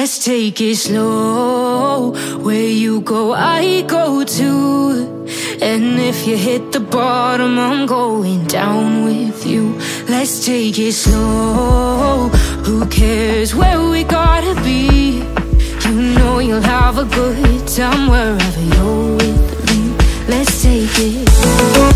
Let's take it slow. Where you go, I go too. And if you hit the bottom, I'm going down with you. Let's take it slow. Who cares where we gotta be? You know you'll have a good time wherever you're with me. Let's take it slow.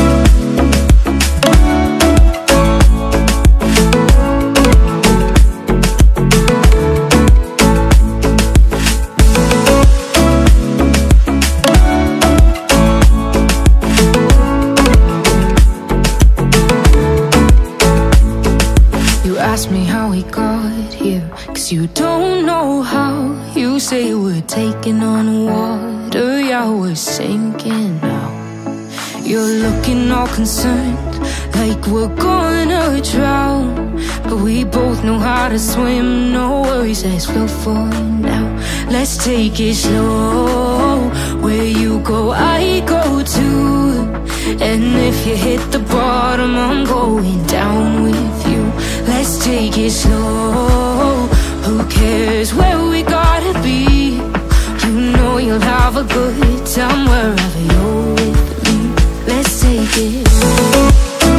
Ask me how we got here, 'cause you don't know how. You say we're taking on water, yeah, we're sinking now. You're looking all concerned, like we're gonna drown. But we both know how to swim, no worries, let's flow for now. Let's take it slow. Where you go, I go too. And if you hit the bottom, I'm going down with you. Let's take it slow. Who cares where we gotta be? You know you'll have a good time wherever you're with me. Let's take it slow.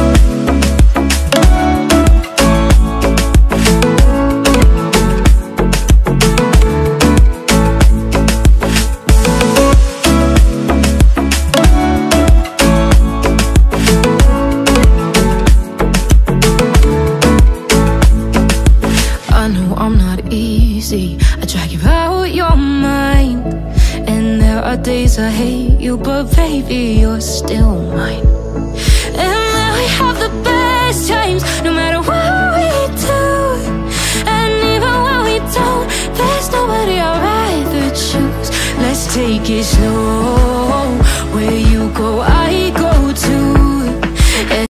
I drag you out your mind, and there are days I hate you, but baby, you're still mine. And now we have the best times, no matter what we do. And even when we don't, there's nobody I'd rather choose. Let's take it slow. Where you go,